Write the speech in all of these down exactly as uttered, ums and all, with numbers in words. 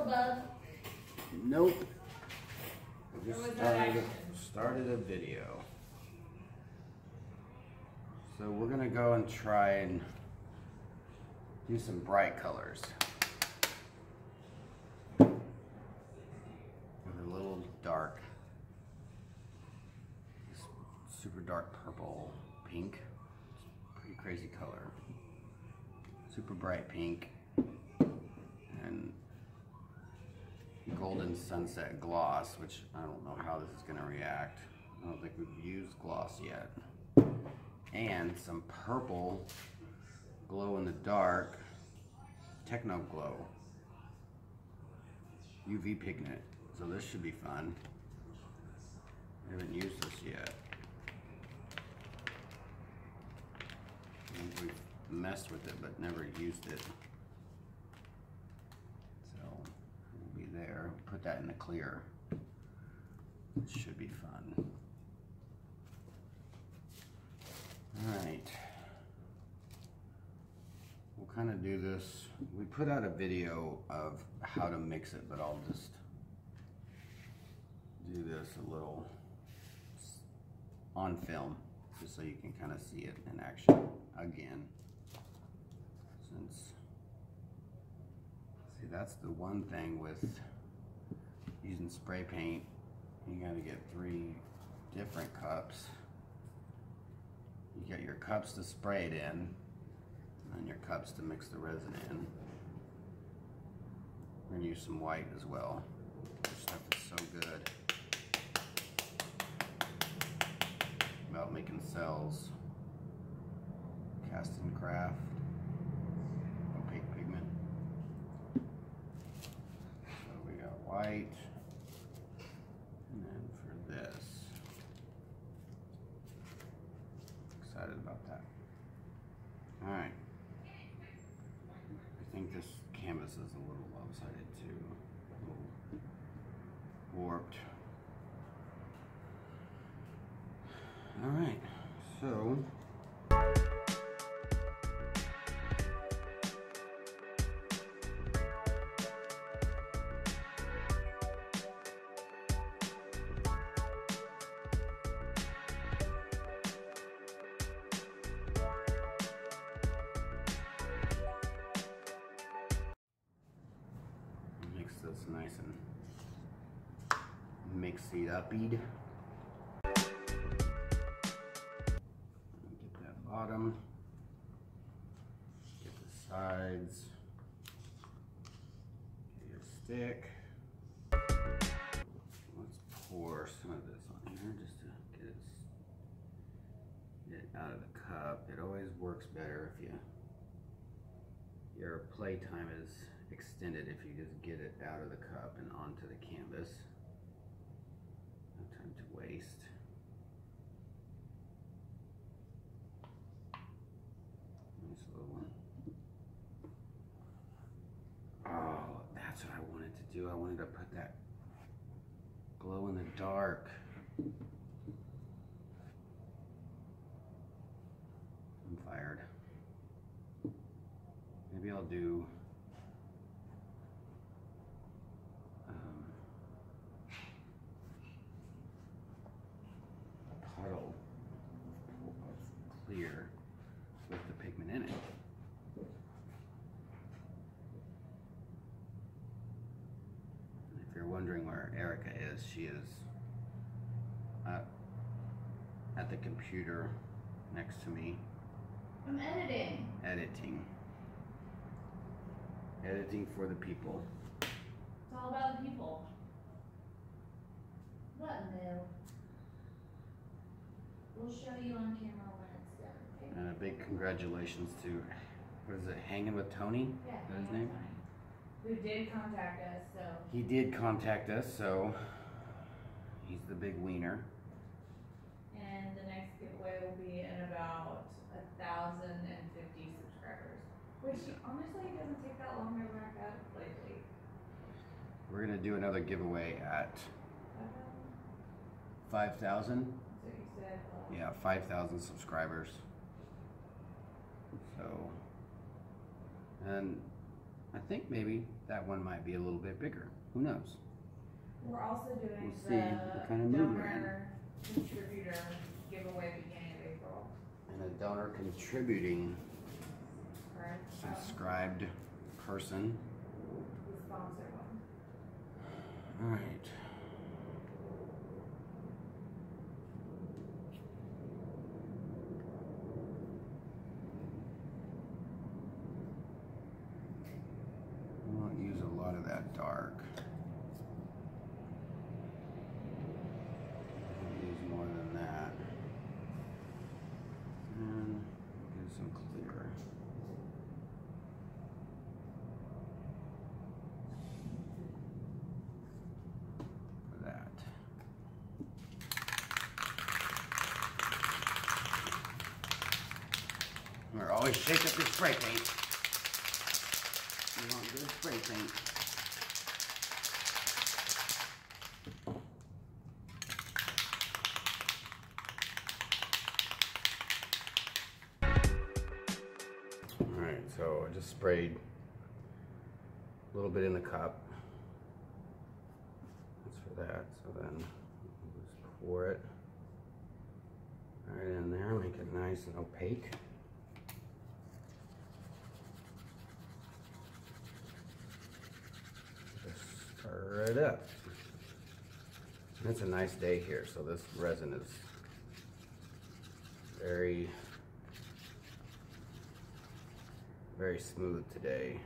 Bub. Nope. We Or just was that started, action? started a video. So we're gonna go and try and do some bright colors. With a little dark, this super dark purple pink. Pretty crazy color. Super bright pink and golden sunset gloss, which I don't know how this is going to react. I don't think we've used gloss yet. And some purple glow in the dark Techno Glow U V pigment. So this should be fun. I haven't used this yet. I think we've messed with it but never used it. So we'll be there. Put that in the clear. It should be fun. Alright. We'll kind of do this. We put out a video of how to mix it, but I'll just do this a little on film just so you can kind of see it in action again. Since, see, that's the one thing with using spray paint. You got to get three different cups. You got your cups to spray it in, and your cups to mix the resin in. We're gonna use some white as well. This stuff is so good about making cells. Cast and craft, opaque pigment. So we got white, and then for this, excited about that. All right. I think this canvas is a little lopsided too, a little warped. All right, so mix this nice and mix it up-y. Get that bottom, get the sides, get your stick. Let's pour some of this on here just to get it, get it out of the cup. It always works better if you, your play time is extended if you just get it out of the cup and onto the canvas. No time to waste. Nice little one. Oh, that's what I wanted to do. I wanted to put that glow in the dark. I'm fired. Maybe I'll do puddle of clear with the pigment in it. And if you're wondering where Erica is, she is uh, at the computer next to me. I'm editing. Editing. Editing for the people. It's all about the people. What new? We'll show you on camera when it's done, okay? And a big congratulations to, what is it, Hanging with Tony? Yeah. Is that his name? Who did contact us, so. He did contact us, so he's the big wiener. And the next giveaway will be in about a thousand and fifty subscribers. Which honestly doesn't take that long to rack up lately. We're gonna do another giveaway at five thousand. So you said. Uh, Yeah, five thousand subscribers. So, and I think maybe that one might be a little bit bigger. Who knows? We're also doing We'll see the what kind of mood we're in. donor contributor giveaway beginning of April. And a donor contributing Correct. subscribed person. The sponsor one. All right. I won't use a lot of that dark. I'll use more than that. And do some clear. For that. Remember, always shake up your spray paint. You want good spray paint. Alright, so I just sprayed a little bit in the cup. That's for that. So then just pour it right in there, make it nice and opaque. Stir it up. It's a nice day here, so this resin is very, very smooth today.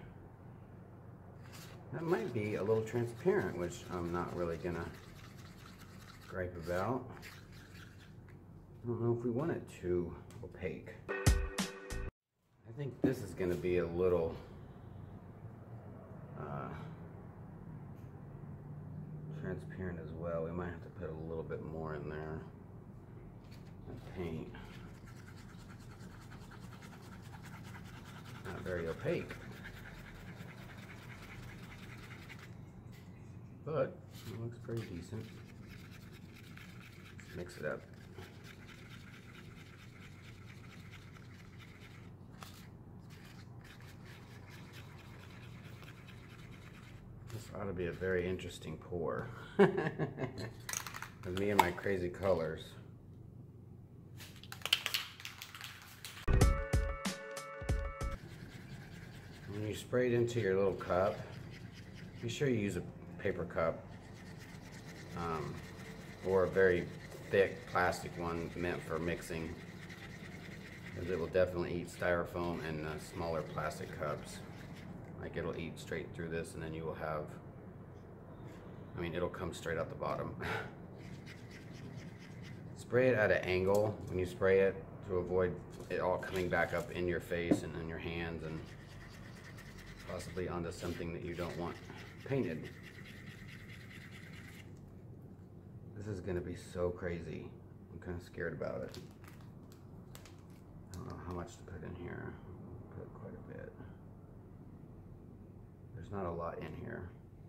That might be a little transparent, which I'm not really gonna gripe about. I don't know if we want it too opaque. I think this is gonna be a little uh, transparent as well. We might have to put a little bit more in there. The paint. Not very opaque. But it looks pretty decent. Let's mix it up. This ought to be a very interesting pour. With me and my crazy colors. When you spray it into your little cup, be sure you use a paper cup um, or a very thick plastic one meant for mixing, because it will definitely eat styrofoam and uh, smaller plastic cups. Like, it'll eat straight through this, and then you will have, I mean, it'll come straight out the bottom. Spray it at an angle when you spray it to avoid it all coming back up in your face and in your hands and possibly onto something that you don't want painted. This is gonna be so crazy. I'm kind of scared about it. I don't know how much to put in here. Put quite a bit. There's not a lot in here.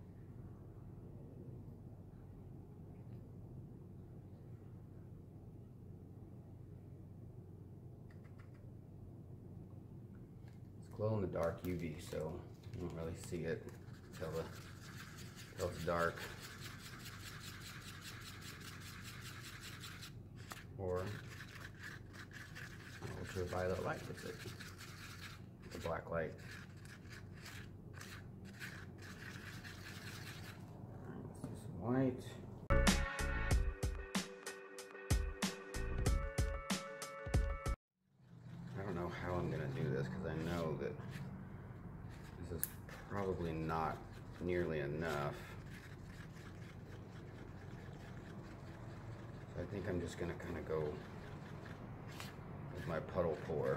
It's glow in the dark U V, so you don't really see it until, the, until it's dark. Or ultraviolet light gets it. The black light. White. I don't know how I'm gonna do this, because I know that this is probably not nearly enough. So I think I'm just gonna kind of go with my puddle pour.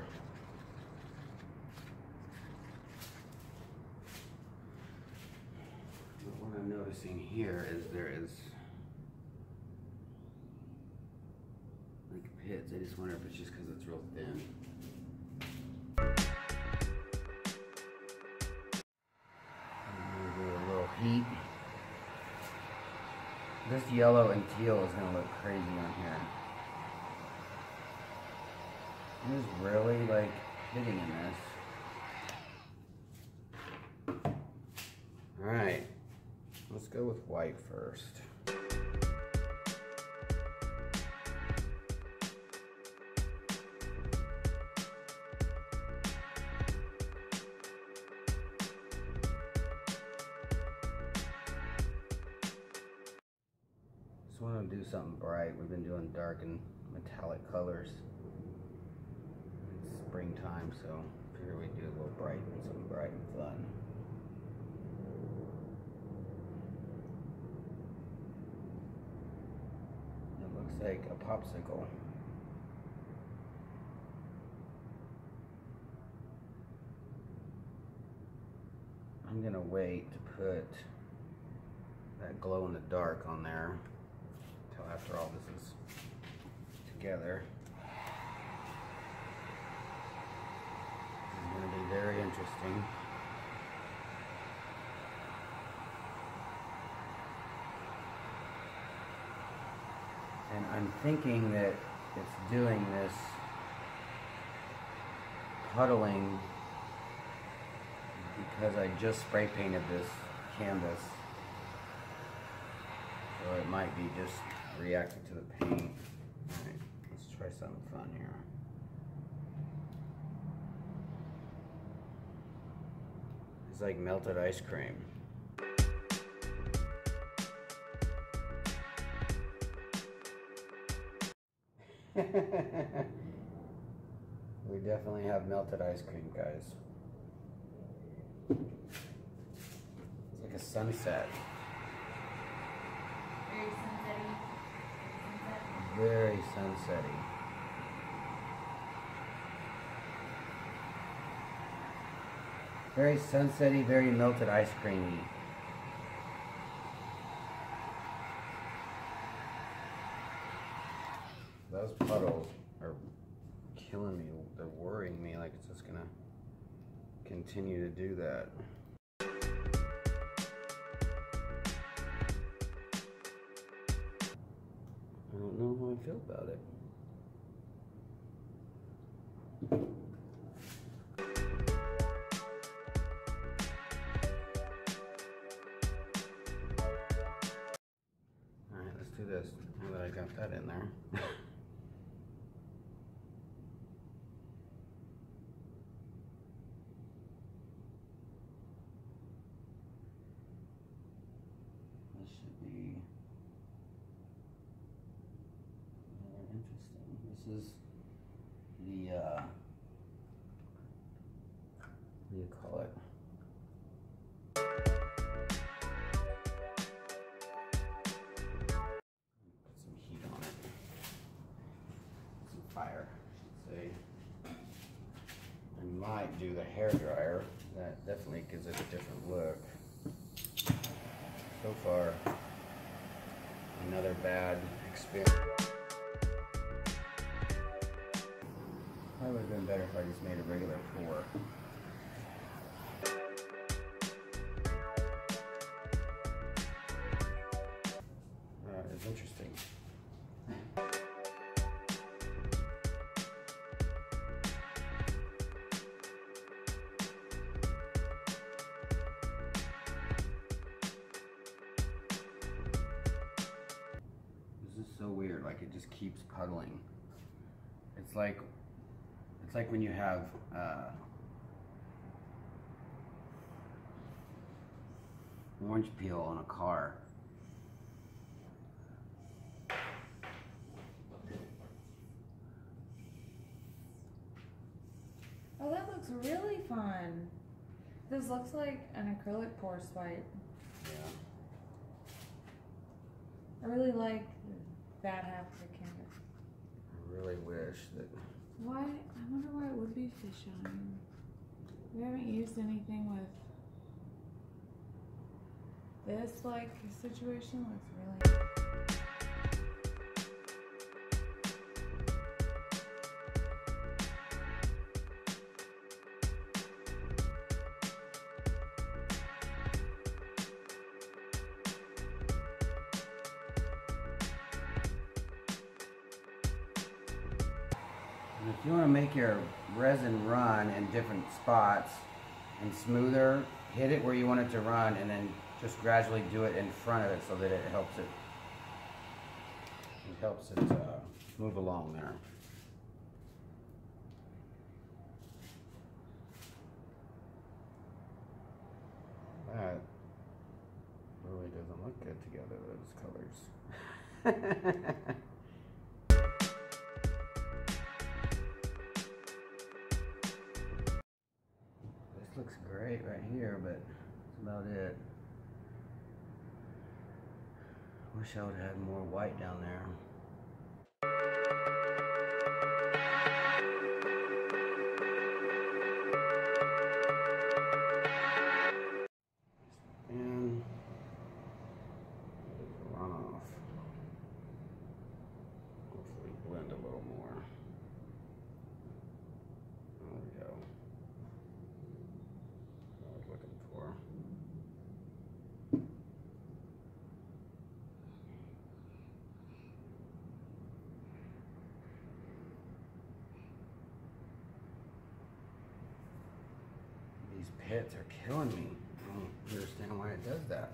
What I'm noticing here is there is like pits. I just wonder if it's just because it's real thin. I'm gonna do a little heat. This yellow and teal is gonna look crazy on here. I'm just really like hitting in this. white first. Just want to do something bright. We've been doing dark and metallic colors. It's springtime, so I figured we'd do a little bright and something bright and fun. It looks like a popsicle. I'm gonna wait to put that glow in the dark on there until after all this is together. It's gonna be very interesting. And I'm thinking that it's doing this puddling because I just spray painted this canvas. So it might be just reacting to the paint. Alright, let's try something fun here. It's like melted ice cream. We definitely have melted ice cream, guys. It's like a sunset. Very sunsetty. Sunset. Very sunsetty. Very sunsetty, very melted ice creamy. Those puddles are killing me. They're worrying me like it's just gonna continue to do that. I don't know how I feel about it. Alright, let's do this now that I got that in there. This should be very interesting. This is the, uh, what do you call it? Put some heat on it. Some fire, I should say. I might do the hair dryer. That definitely gives it a different look. So far, another bad experience. Probably would have been better if I just made a regular pour. Alright, it's interesting. This is so weird, like it just keeps puddling. It's like It's like when you have uh, orange peel on a car. Oh, that looks really fun. This looks like an acrylic pour swipe. Yeah. I really like that half of the canvas. I really wish that. Why? I wonder why it would be fisheye. We haven't used anything with this like situation. Looks really. And if you want to make your resin run in different spots and smoother, hit it where you want it to run and then just gradually do it in front of it so that it helps it, it helps it uh, move along there. That really doesn't look good together, those colors. This looks great right here, but that's about it. Wish I would have had more white down there. And runoff. Hopefully blend a little more. There we go. What I was looking for. These pits are killing me. I don't understand why it does that.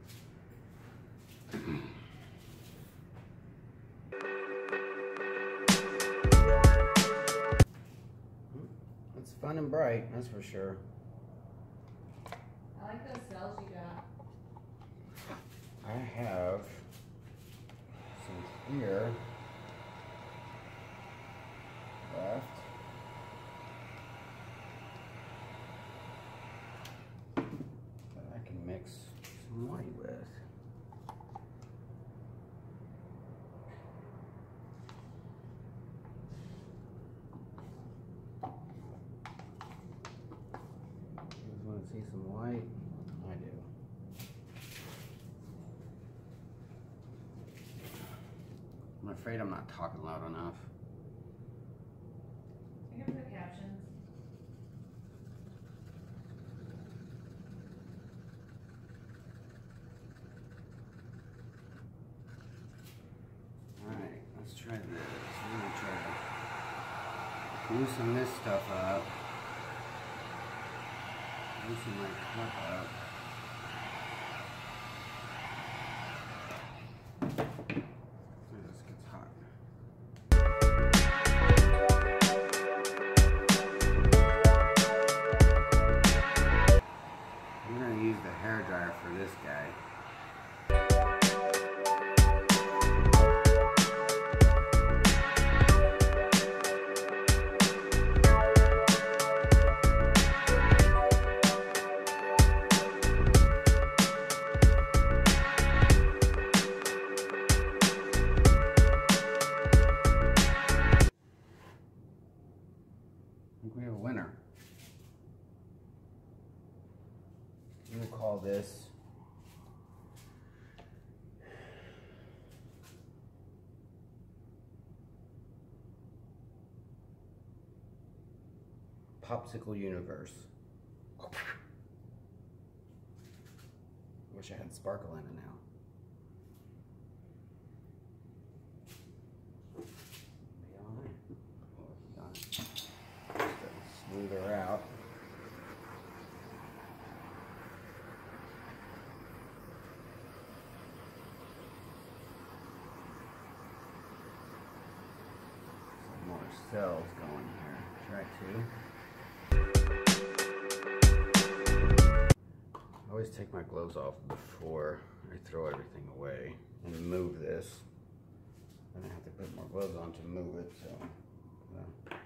It's fun and bright, that's for sure. I like those cells you got. I have some here left. That I can mix some white with. You guys want to see some white? I do. I'm afraid I'm not talking loud enough. I can put captions. Alright, let's try this. I'm gonna try to loosen this stuff up. Loosen my cup up. Ooh, this gets hot. I'm gonna use the hairdryer for this guy. I think we have a winner. I'm gonna call this Popsicle Universe. Wish I had sparkle in it now. Be all right. Well, it's done. Just to smooth her out. Some more cells going here. Try to. I always take my gloves off before I throw everything away and move this. Then I have to put more gloves on to move it, so. Uh,